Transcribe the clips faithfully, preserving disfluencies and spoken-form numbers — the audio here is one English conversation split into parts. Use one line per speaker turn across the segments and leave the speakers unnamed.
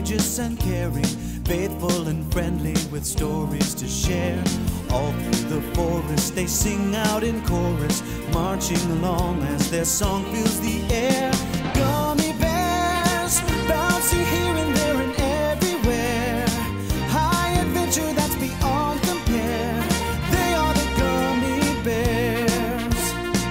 courageous and caring, faithful and friendly with stories to share. All through the forest they sing out in chorus, marching along as their song fills the air. Gummy bears, bouncing here and there and everywhere. High adventure that's beyond compare. They are the gummy bears.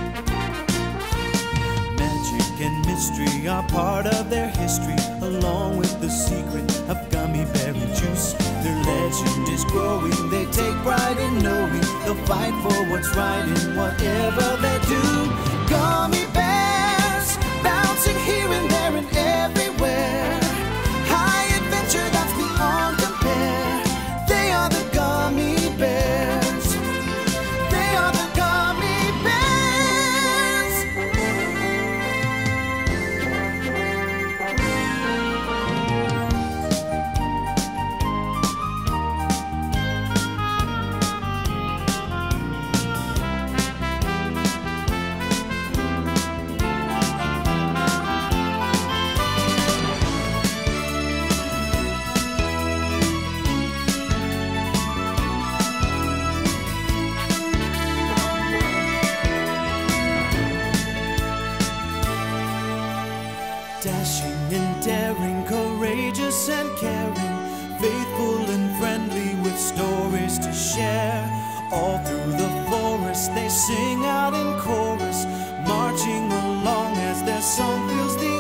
Magic and mystery are part of their history, along with the secret of gummy berry juice. Their legend is growing, they take pride in knowing they'll fight for what's right in whatever they do. Gummy bears, bouncing here and there and everywhere. High adventure that's beyond compare. They are the gummy bears. They are the gummy bears. Dashing and daring, courageous and caring, faithful and friendly with stories to share. All through the forest they sing out in chorus, marching along as their song fills the